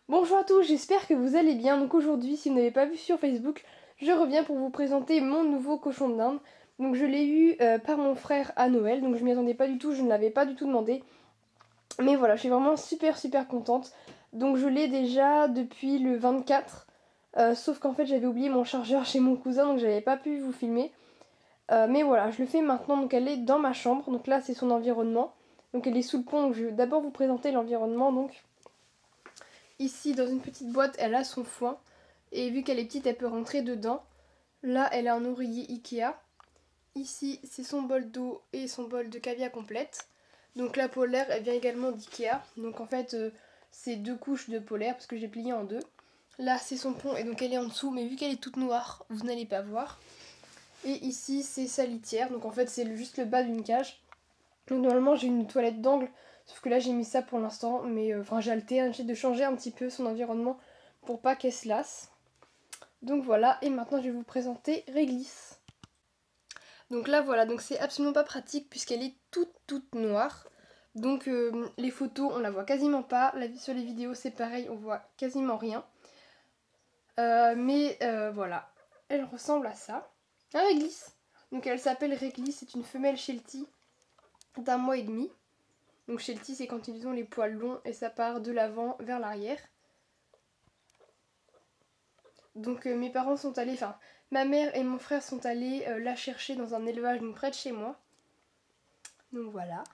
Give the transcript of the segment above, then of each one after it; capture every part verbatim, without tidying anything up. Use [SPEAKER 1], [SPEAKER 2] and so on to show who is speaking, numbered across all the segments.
[SPEAKER 1] Bonjour à tous, j'espère que vous allez bien. Donc aujourd'hui, si vous n'avez pas vu sur Facebook, je reviens pour vous présenter mon nouveau cochon d'Inde. Donc je l'ai eu euh, par mon frère à Noël, donc je m'y attendais pas du tout, je ne l'avais pas du tout demandé. Mais voilà, je suis vraiment super super contente. Donc je l'ai déjà depuis le vingt-quatre, euh, sauf qu'en fait j'avais oublié mon chargeur chez mon cousin, donc j'avais pas pu vous filmer. Euh, mais voilà, je le fais maintenant, donc elle est dans ma chambre, donc là c'est son environnement. Donc elle est sous le pont, donc je vais d'abord vous présenter l'environnement. Donc ici, dans une petite boîte, elle a son foin. Et vu qu'elle est petite, elle peut rentrer dedans. Là, elle a un oreiller Ikea. Ici, c'est son bol d'eau et son bol de caviar complète. Donc la polaire, elle vient également d'Ikea. Donc en fait, euh, c'est deux couches de polaire parce que j'ai plié en deux. Là, c'est son pont et donc elle est en dessous. Mais vu qu'elle est toute noire, vous n'allez pas voir. Et ici, c'est sa litière. Donc en fait, c'est juste le bas d'une cage. Donc normalement, j'ai une toilette d'angle. Sauf que là j'ai mis ça pour l'instant, mais enfin euh, j'ai alterné, j'ai de changer un petit peu son environnement pour pas qu'elle se lasse. Donc voilà, et maintenant je vais vous présenter Réglisse. Donc là voilà, donc c'est absolument pas pratique puisqu'elle est toute toute noire. Donc euh, les photos on la voit quasiment pas, la, sur les vidéos c'est pareil, on voit quasiment rien. Euh, mais euh, voilà, elle ressemble à ça. Un Réglisse. Donc elle s'appelle Réglisse, c'est une femelle Sheltie d'un mois et demi. Donc Sheltie, c'est quand ils ont les poils longs et ça part de l'avant vers l'arrière. Donc euh, mes parents sont allés, enfin ma mère et mon frère sont allés euh, la chercher dans un élevage donc près de chez moi. Donc voilà.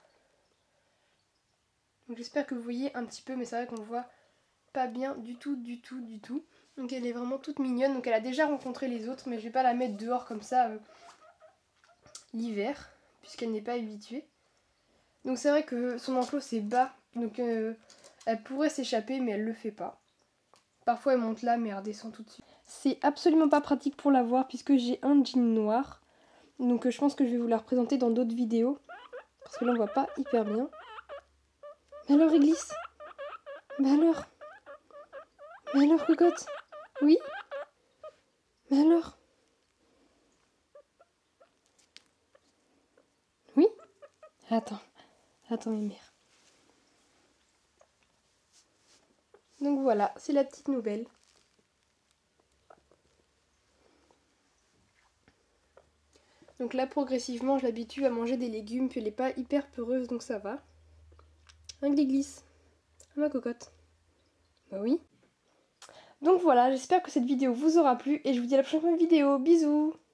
[SPEAKER 1] Donc j'espère que vous voyez un petit peu, mais c'est vrai qu'on voit pas bien du tout, du tout, du tout. Donc elle est vraiment toute mignonne. Donc elle a déjà rencontré les autres, mais je vais pas la mettre dehors comme ça euh, l'hiver, puisqu'elle n'est pas habituée. Donc c'est vrai que son enclos c'est bas, donc euh, elle pourrait s'échapper, mais elle le fait pas. Parfois elle monte là, mais elle redescend tout de suite. C'est absolument pas pratique pour la voir puisque j'ai un jean noir. Donc euh, je pense que je vais vous la représenter dans d'autres vidéos. Parce que là on voit pas hyper bien. Mais alors elle glisse. Mais alors Mais alors cocotte. Oui. Mais alors Oui. Attends. Attends mes mères. Donc voilà, c'est la petite nouvelle. Donc là progressivement je l'habitue à manger des légumes, puis elle n'est pas hyper peureuse donc ça va. Un glisse. Ah ma cocotte. Bah oui. Donc voilà, j'espère que cette vidéo vous aura plu et je vous dis à la prochaine vidéo. Bisous!